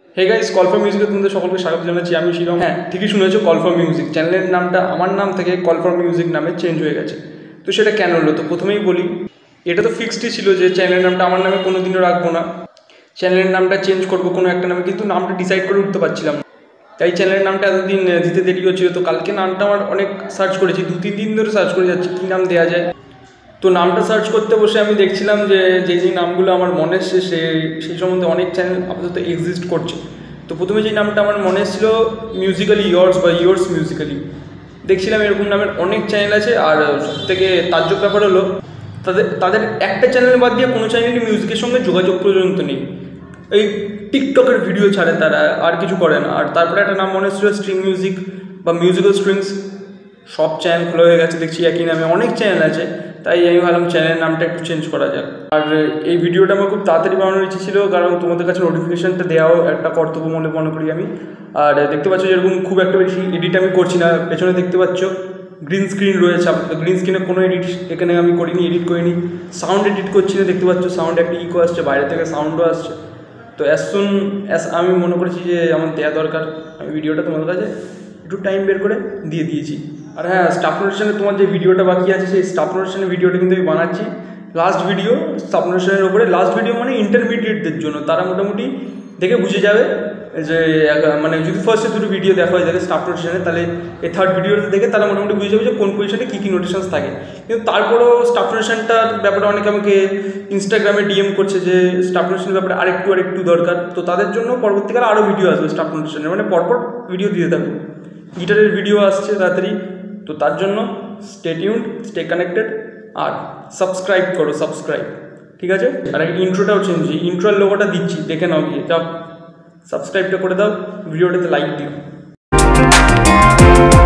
Hey guys, call for মিউজিকে তোমাদের সকলকে স্বাগত জানাচ্ছি। আমি শিবম। হ্যাঁ, ঠিকই শুনেছো, কল ফর মিউজিক চ্যানেলের নামটা আমার নাম থেকে কল ফর মিউজিক নামে চেঞ্জ হয়ে গেছে। তো সেটা কেন হলো? তো প্রথমেই বলি, এটা তো ফিক্সডই ছিল যে চ্যানেলের নামটা আমার নামে কোনো দিনও রাখবো না, চ্যানেলের নামটা চেঞ্জ করবো কোনো একটা নামে, কিন্তু নামটা ডিসাইড করে উঠতে পারছিলাম না। তাই চ্যানেলের নামটা এতদিন দিতে দেরি হচ্ছিল। তো কালকে নামটা আমার অনেক সার্চ করেছি, 2-3 দিন ধরে সার্চ করে যাচ্ছি কী নাম দেওয়া যায়। তো নামটা সার্চ করতে বসে আমি দেখছিলাম যে যে নামগুলো আমার মনে এসছে সেই সম্বন্ধে অনেক চ্যানেল আপাতত এক্সিস্ট করছে। তো প্রথমে যে নামটা আমার মনে এসেছিল মিউজিক্যালি ইয়ার্স বা ইয়ার্স মিউজিক্যালি, দেখছিলাম এরকম নামের অনেক চ্যানেল আছে। আর সবথেকে তাজ্জব ব্যাপার হলো তাদের একটা চ্যানেল বাদ দিয়ে কোনো চ্যানেলই মিউজিকের সঙ্গে যোগাযোগ পর্যন্ত নেই। এই টিকটকের ভিডিও ছাড়ে তারা, আর কিছু করে না। আর তারপরে একটা নাম মনে এসেছিল স্ট্রিং মিউজিক বা মিউজিক্যাল স্ট্রিংস। সব চ্যানেল খোলা হয়ে গেছে, দেখছি একই নামে অনেক চ্যানেল আছে। তাই আমি ভাবলাম চ্যানেলের নামটা একটু চেঞ্জ করা যাক। আর এই ভিডিওটা আমার খুব তাড়াতাড়ি বানানোর ইচ্ছে ছিল, কারণ তোমাদের কাছে নোটিফিকেশানটা দেওয়াও একটা কর্তব্য মনে করি আমি। আর দেখতে পাচ্ছ যেরকম খুব একটা বেশি এডিট আমি করছি না, পেছনে দেখতে পাচ্ছ গ্রিন স্ক্রিন রয়েছে। আপনাদের গ্রিন স্ক্রিনে কোনো এডিট এখানে আমি করিনি, এডিট করিনি। সাউন্ড এডিট করছি না, দেখতে পাচ্ছ সাউন্ড একটা ইকো আসছে, বাইরে থেকে সাউন্ডও আসছে। তো আমি মনে করেছি যে আমার দেওয়া দরকার, আমি ভিডিওটা তোমাদের কাছে একটু টাইম বের করে দিয়ে দিয়েছি। আর হ্যাঁ, স্টাফ নোটেশনে তোমার যে ভিডিওটা বাকি আছে, সেই স্টাফ নোটেশনের ভিডিওটা কিন্তু আমি বানাচ্ছি। লাস্ট ভিডিও স্টাফ নোটেশনের ওপরে, লাস্ট ভিডিও মানে ইন্টারমিডিয়েটদের জন্য, তারা মোটামুটি দেখে বুঝে যাবে যে মানে যদি ফার্স্টে দুটো ভিডিও দেখা হয়ে থাকে স্টাফ নোটেশনে, তাহলে এই থার্ড ভিডিওটা দেখে তারা মোটামুটি বুঝে যাবে যে কোন পজিশনে কী কী নোটেশনস থাকে। কিন্তু তারপরেও স্টাফ নোটেশনটার ব্যাপারে অনেকে আমাকে ইনস্টাগ্রামে ডিএম করছে যে স্টাফ নোটেশনের ব্যাপারে আরেকটু দরকার। তো তাদের জন্য পরবর্তীকালে আরও ভিডিও আসবে স্টাফ নোটেশনের, মানে পরপর ভিডিও দিয়ে থাকবে। গিটারের ভিডিও আসছে তাড়াতাড়ি, তো তার জন্য স্টে টিউনড, স্টে কানেক্টেড, আর সাবস্ক্রাইব করো, সাবস্ক্রাইব, ঠিক আছে? আর ইন্ট্রোটাও চেঞ্জ, ইন্ট্রোর লোগোটা দিচ্ছি, দেখে নাও গিয়ে, যাও সাবস্ক্রাইবটা করে দাও, ভিডিওটাতে লাইক দিও।